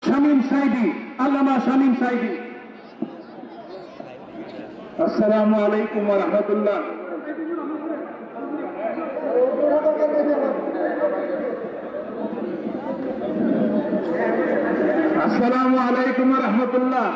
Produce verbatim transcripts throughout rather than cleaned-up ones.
শামীম সাইদি, আল্লামা শামীম সাইদি। আসসালামু আলাইকুম ওয়া রাহমাতুল্লাহ। আসসালামু আলাইকুম ওয়া রাহমাতুল্লাহ।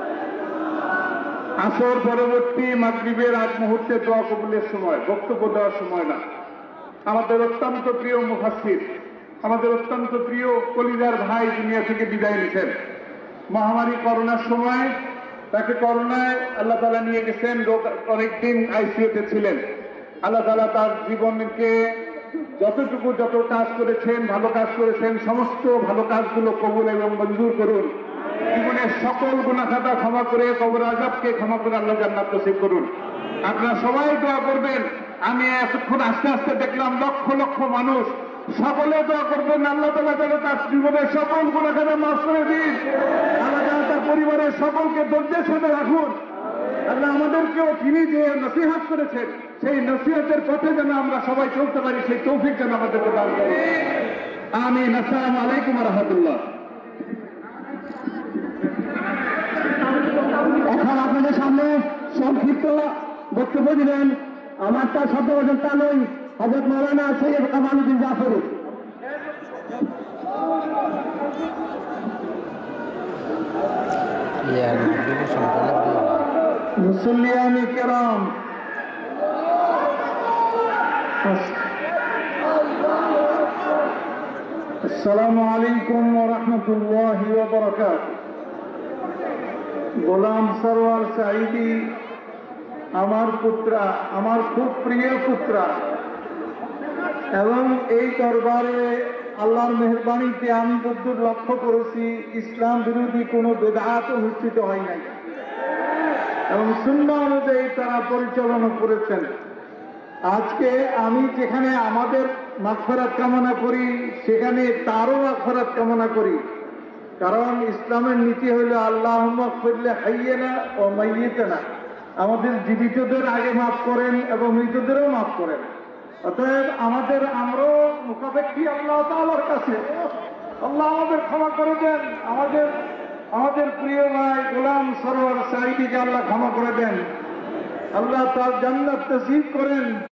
আসর পরবর্তী মাগরিবের আগ মুহূর্তে দোয়া কবুলের সময়, বক্তব্য দেওয়ার সময় না। আমাদের অত্যন্ত প্রিয় মুফাসসির, আমাদের অত্যন্ত প্রিয় কলিজার ভাই দুনিয়া থেকে বিদায় নিছেন। মহামারী করোনার সময় তাকে করোনায় আল্লাহ তাআলা নিয়ে গেছেন, অনেকদিন আইসিইউতে ছিলেন। আল্লাহ তাআলা তার জীবনকে যতটুকু যত কাজ করেছেন, ভালো কাজ করেছেন, সমস্ত ভালো কাজগুলো কবুল এবং মঞ্জুর করুন। জীবনের সকল গুনাহ খাতা ক্ষমা করে, কবর আযাবকে ক্ষমা করে আল্লাহ জান্নাত নসিব করুন। আপনারা সবাই দোয়া করবেন। আমি এতক্ষণ আস্তে আস্তে দেখলাম লক্ষ লক্ষ মানুষ, সকলে দোয়া করবেন আল্লাহ তাআলা যেন তার জীবনের সকল গুনাহ খাতা মাফ করে দিন। আল্লাহ যেন তার পরিবারের সকলকে ধৈর্যের সাথে রাখুন। আল্লাহ আমাদেরকেও তিনি যে নসিহত করেছেন সেই নসিহতের পথে যেন আমরা সবাই চলতে পারি, সেই তৌফিক যেন আমাদেরকে দান করেন। আমিন। আসসালামু আলাইকুম ওয়া রাহমাতুল্লাহ। এখন আপনাদের সামনে সংক্ষিপ্ত বক্তব্য দিলেন আমার তার শব্দ বচন তালুই হযরত মাওলানা সৈয়দ কামালউদ্দিন জাফরি। মুসল্লিয়ানে কেরাম, আসসালামু আলাইকুম ওয়া রাহমাতুল্লাহি ওয়া বারাকাতুহু। গোলাম সরওয়ার সাঈদী আমার পুত্রা, আমার খুব প্রিয় পুত্রা, এবং এই দরবারে আল্লাহর মেহেরবানিতে আমি যতদূর লক্ষ্য করেছি ইসলাম বিরোধী কোনো বেদাত অনুষ্ঠিত হয় নাই এবং সুন্নাহ অনুযায়ী তারা পরিচালনা করেছেন। আজকে আমি যেখানে আমাদের মাগফিরাত কামনা করি সেখানে তারও মাগফিরাত কামনা করি, কারণ ইসলামের নীতি হইল আল্লাহুম্মা গফির লি হাইয়িনা ওয়া মাইয়িতিনা, আমাদের জীবিতদের আগে মাফ করেন এবং মৃতদেরও মাফ করেন। অতএব আমাদের আমরাও মুখাপেক্ষী আল্লাহ তাআলার কাছে, আল্লাহ আমাদের ক্ষমা করে দেন। আমাদের আমাদের প্রিয় ভাই গোলাম সরওয়ার সাঈদীকে আল্লাহ ক্ষমা করে দেন, আল্লাহ তার জান্নাত নসিব করেন।